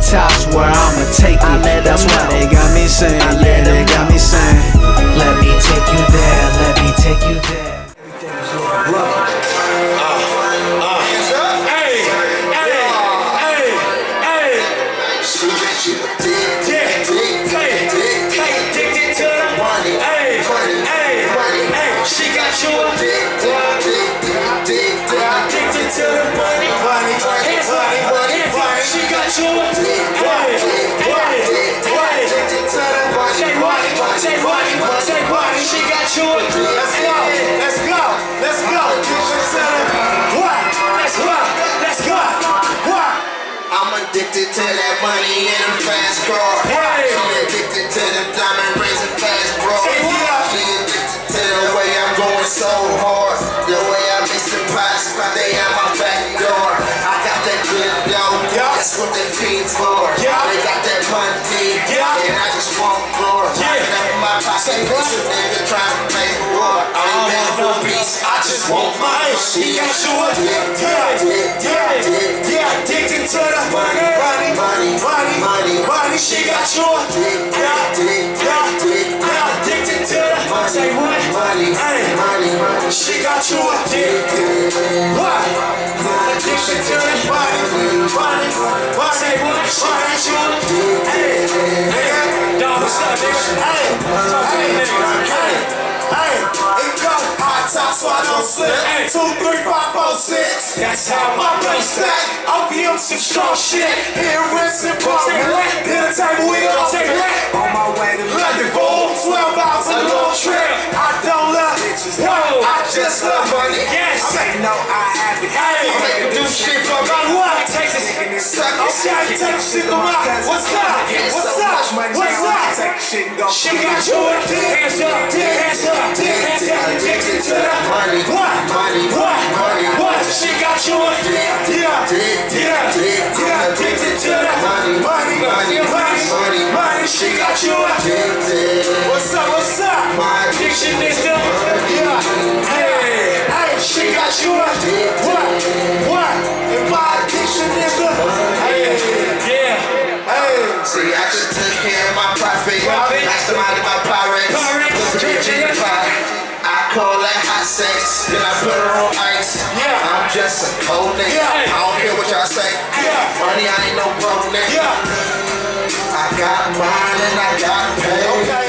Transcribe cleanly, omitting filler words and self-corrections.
top's where I'ma take it. That's what they got me saying, yeah, they got me saying. Let me take you there, let me take you there. Addicted to that money and them fast cars. I'm addicted to the diamond rings and fast bros. She addicted to the way I'm going so hard. The way I mix the pots, they at my back door. I got that good dough, that's what they feed for. They got that money, and I just want more. Locking up in my pocket, some nigga trying to play for war. I ain't been for peace, I just want mine. She got you addicted to the money. She got you addicted to the money. Say what? Money. She got you addicted. What? Addicted to the money. Say what? She got you addicted. Hey, dog, what's up, nigga? Hey, it go high top so I don't slip. 2, 3, 5, 4, 6. That's how my brain stack. Opium, some strong shit. Here, rinse and pump. Dinner table, we all take that. On my way to London, fool. 12 hours a long trip. I don't love bitches. I just love money. Yes. I know I have it. I make her do shit for me. What? Take this. Suck it. Take shit to my. What's up? What's up? What's up? She got you addicted. Hands up. Hands up. Hands up. Addicted to the money. What? She got you addicted. Addicted to the money. She got you addicted. What's up? My addiction is the hey, she got you addicted. What? And my addiction is the see, I just took care of my profit. Masterminded my Pyrex. I call that hot sex. Then I put her on ice. I'm just a cold nigga. I don't care what y'all say. Money, I ain't no broke nigga. I got mine and I got paid.